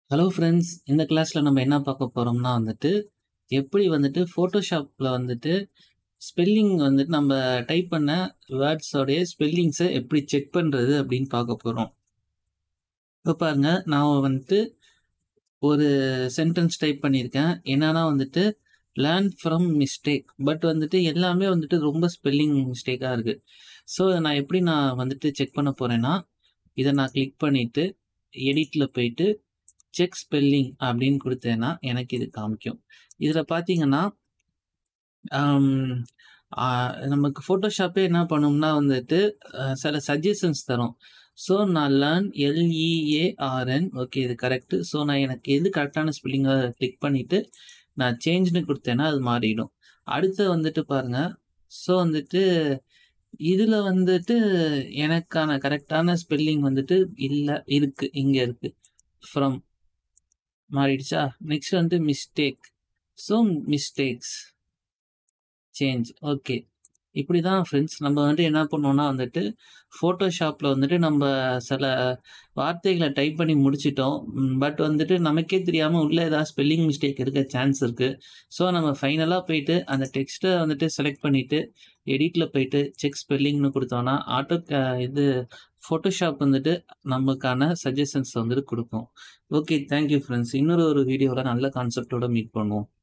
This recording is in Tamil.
ஹலோ ஃப்ரெண்ட்ஸ், இந்த கிளாஸில் நம்ம என்ன பார்க்க போகிறோம்னா எப்படி ஃபோட்டோஷாப்பில் ஸ்பெல்லிங் நம்ம டைப் பண்ண வேர்ட்ஸோடைய ஸ்பெல்லிங்ஸை எப்படி செக் பண்ணுறது அப்படின்னு பார்க்க போகிறோம். இப்போ பாருங்க, நான் ஒரு சென்டென்ஸ் டைப் பண்ணியிருக்கேன். என்னன்னா லேர்ன் ஃப்ரம் மிஸ்டேக். பட் எல்லாமே ரொம்ப ஸ்பெல்லிங் மிஸ்டேக்காக இருக்குது. ஸோ நான் எப்படி செக் பண்ண போகிறேன்னா, இதை நான் கிளிக் பண்ணிவிட்டு எடிட்டில் போயிட்டு செக் ஸ்பெல்லிங் அப்படின்னு கொடுத்தேன்னா எனக்கு இது காமிக்கும். இதில் பார்த்தீங்கன்னா நமக்கு ஃபோட்டோஷாப்பே என்ன பண்ணும்னா சில சஜஷன்ஸ் தரும். ஸோ நான் லேர்ன் LEARN, ஓகே இது கரெக்டு. ஸோ நான் எனக்கு எது கரெக்டான ஸ்பெல்லிங்கை கிளிக் பண்ணிவிட்டு நான் சேஞ்ச்னு கொடுத்தேன்னா அது மாறிடும். அடுத்து பாருங்கள். ஸோ இதில் எனக்கான கரெக்டான ஸ்பெல்லிங் இல்லை, இருக்குது, இங்கே இருக்குது. ஃப்ரம் மாறிடுச்சா? Next mistake. So mistakes change. Okay, இப்படி தான் ஃப்ரெண்ட்ஸ் நம்ம என்ன பண்ணோம்னா ஃபோட்டோஷாப்பில் நம்ம சில வார்த்தைகளை டைப் பண்ணி முடிச்சிட்டோம். பட் நமக்கே தெரியாமல் உள்ளே ஏதாவது ஸ்பெல்லிங் மிஸ்டேக் இருக்க சான்ஸ் இருக்குது. ஸோ நம்ம ஃபைனலாக போயிட்டு அந்த டெக்ஸ்ட்டை செலக்ட் பண்ணிவிட்டு எடிட்டில் போயிட்டு செக் ஸ்பெல்லிங்னு கொடுத்தோன்னா ஃபோட்டோஷாப் நமக்கான சஜஷன்ஸ் கொடுக்கும். Okay, thank you friends. இன்னொரு வீடியோவில் நல்ல கான்செப்டோட மீட் பண்ணுவோம்.